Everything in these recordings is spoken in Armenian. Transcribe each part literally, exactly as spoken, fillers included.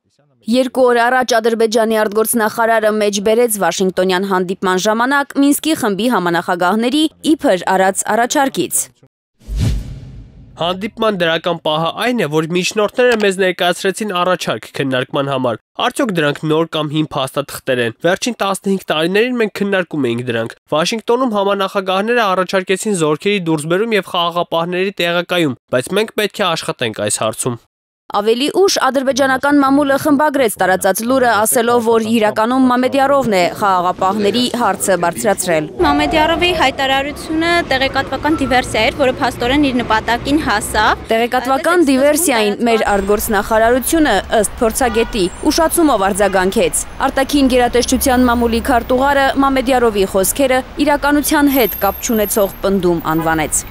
Երկու օր առաջ Ադրբեջանի արտգործնախարարը մեջ բերեց Վաշինգտոնյան հանդիպման ժամանակ Մինսկի խմբի համանախագահների իբր արած առաջարկից։ Հանդիպման դրական պահը այն է, որ միջնորդները մեզ ներկայացրեցին առաջարկ քննարկման համար։ Արդյոք դրանք նոր կամ հին փաստաթղթեր են։ Վերջին տասնհինգ տարիներին մենք քննարկում էինք դրանք։ Վաշինգտոնում համանախագահները առաջարկեցին զորքերի դուրսբերում եւ խաղաղապահների տեղակայում, բայց մենք պետք է աշխատենք այս հարցում։ Ավելի ուշ ադրբեջանական մամուլը խմբագրեց տարածած լուրը, ասելով, որ իրականում Մամեդյարովն է խաղաղապահների հարցը բարձրացրել։ Մամեդյարովի հայտարարությունը տեղեկատվական դիվերսիա էր, որը փաստորեն իր նպատակին հասավ։ Տեղեկատվական դիվերսիային մեր արտգործնախարարությունը ըստ փորձագետի ուշացումով արձագանքեց։ Արտաքին գերատեսչության մամուլի քարտուղարը Մամեդյարովի խոսքերը իրականության հետ կապ չունեցող պնդում անվանեց։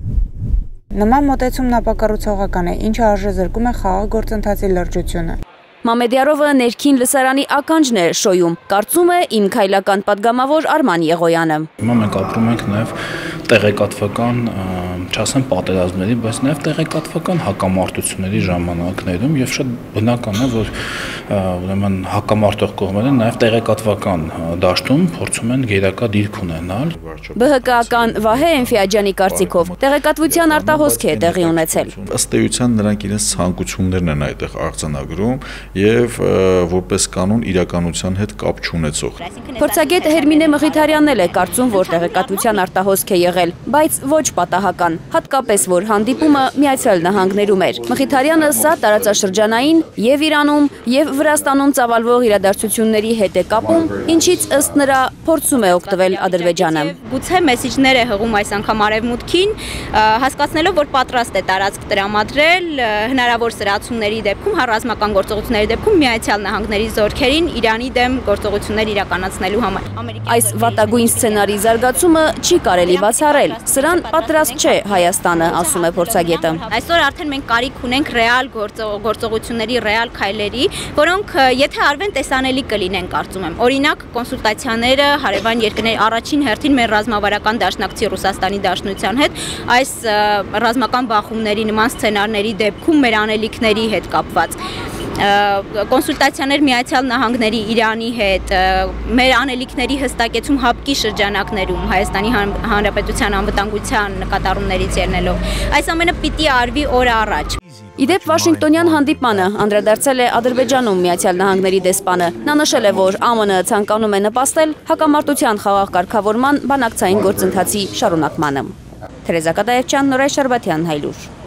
Նման մոտեցումն ապակառուցողական է, ինչը արժեզրկում է խաղաղ գործընթացի լրջությունը։ Մամեդյարովը ներքին լսարանի ականջն է շոյում, կարծում է իմ քայլական պատգամավոր Արման Եղոյանը։ Հիմա մենք ապրում ենք նաև տեղեկատվական, չասեմ պատերազմների, բայց նաև տեղեկատվական հակամարտությունների ժամանակներում եւ շատ բնական է, որ ուրեմն հակամարտող կողմերը նաև տեղեկատվական դաշտում փորձում են գերակա դիրք ունենալ։ ԲՀԿ-ական Վահե Էնֆիաջյանի կարծիքով տեղեկատվության արտահոսք է տեղի ունեցել։ Ըստ էության նրանք իրենց ցանկություններն են այդտեղ արձանագրում եւ որպես կանոն իրականության հետ կապ չունեցող։ Փորձագետ Հերմինե Մղիթարյանն էլ է կարծում, որ տեղեկատվության արտահոսք է եղել, բայց ոչ պատահական, հատկապես որ հանդիպումը Միացյալ Նահանգներում էր։ Մղիթարյանը սա տարածաշրջանային եւ Իրանում եւ Վրաստանում ծավալվող իրադարձությունների հետ է կապում, ինչից ըստ նրա փորձում է օգտվել Ադրբեջանը։ Գուցե մեսիջներ է հղում այս անգամ Արևմուտքին, հասկացնելով, որ պատրաստ է տարածք տրամադրել հնարավոր սրացումների դեպքում, ռազմական գործողությունների դեպքում Միացյալ Նահանգների զորքերին Իրանի դեմ գործողություններ իրականացնելու համար։ Այս վատագույն սցենարի զարգացումը չի կարելի բացառել։ Սրան պատրաստ չէ Հայաստանը, ասում է փորձագետը։ Այսօր արդեն մենք կարիք ունենք ռեալ գործողությունների, ռեալ քայլերի, որոնք եթե արվեն տեսանելի կլինեն, կարծում եմ։ Օրինակ կոնսուլտացիաները հարևան երկրների առաջին հերթին մեր ռազմավարական դաշնակցի Ռուսաստանի Դաշնության հետ այս ռազմական բախումների նման սցենարների դեպքում մեր անելիքների հետ կապված կոնսուլտացիաներ Միացյալ Նահանգների Իրանի հետ, մեր անելիքների հստակեցում հապկի շրջանակներում Հայաստանի Հանրապետության անվտանգության նկատառումներից ելնելով։ Այս ամենը պիտի արվի օր առաջ։ Իդեպ Վաշինգտոնյան հանդիպմանը անդրադարձել է Ադրբեջանում Միացյալ Նահանգների դեսպանը։ Նա նշել է, որ ԱՄՆ-ը ցանկանում է նպաստել հակամարտության խաղաղ կարգավորման բանակցային գործընթացի շարունակմանը։ Թերեզա Կատաևչյան, Նորայր Շարբաթյան, Հայլուր։